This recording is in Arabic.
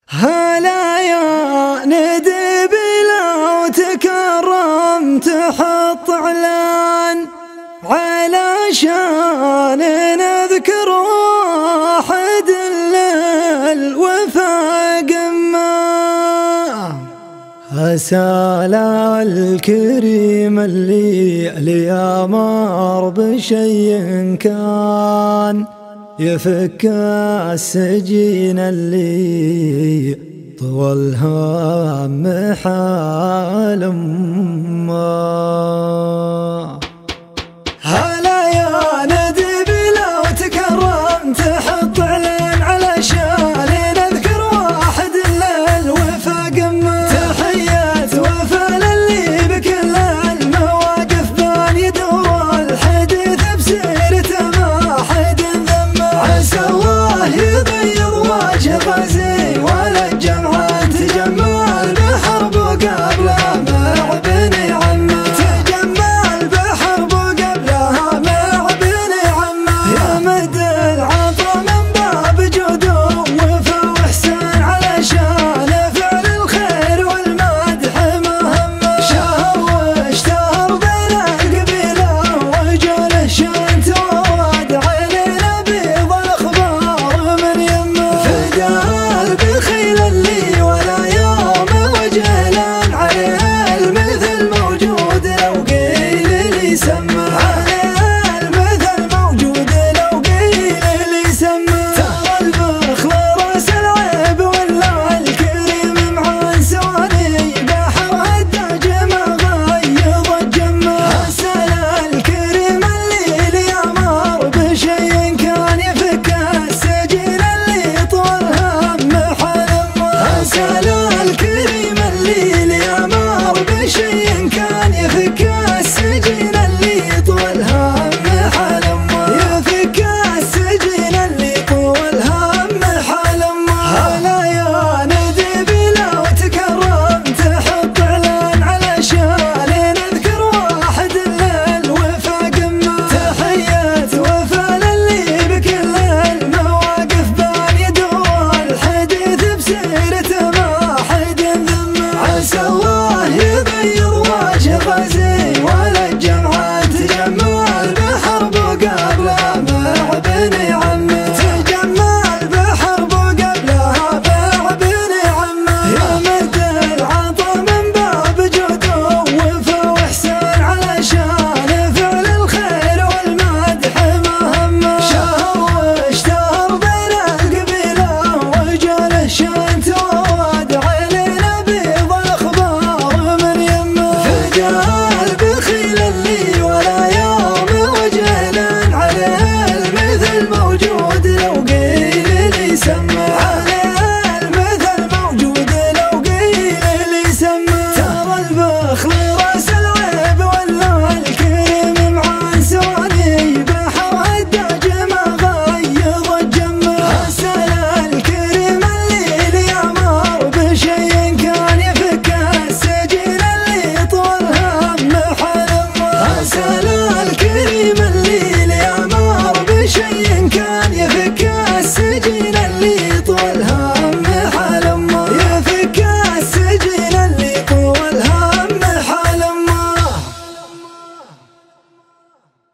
هلا يا ندب لو تكرمت حط اعلان علشان نذكر واحد للوفا قمه. هسالا الكريم اللي امر بشيء كان يفك السجين اللي طوى الهم حال امه. هلا يا ندب لو تكرمت حط اعلان علشان نذكر واحد للوفا قمه. تحية وفا للي بكل المواقف بان يدور الحديث بسيرته ما حد ذمه. عسى الله يبيض وجه غازي ولا الجمعة تجمع البحر قبلها مع بني عمه. تجمع البحر قبلها مع بني عمه. يا مد العطا من باب جود ووفا واحسان علشان فعل الخير والمدح مهمه. شهر واشتهر بين القبيله وجوله شان تواد علينا بيض الاخبار من يمه. فدا البخيل اللي ولا يوم وجه لان عليه المثل موجود لو قيل لي سمه. عليه المثل موجود لو قيل لي سمه. ترى البخل راس العيب ولا الكريم معان سواني بحر هداج ما غيظ الجمه. هسال الكريم اللي امر بشيء كان يفك السجين اللي طول هم حال امه. هسال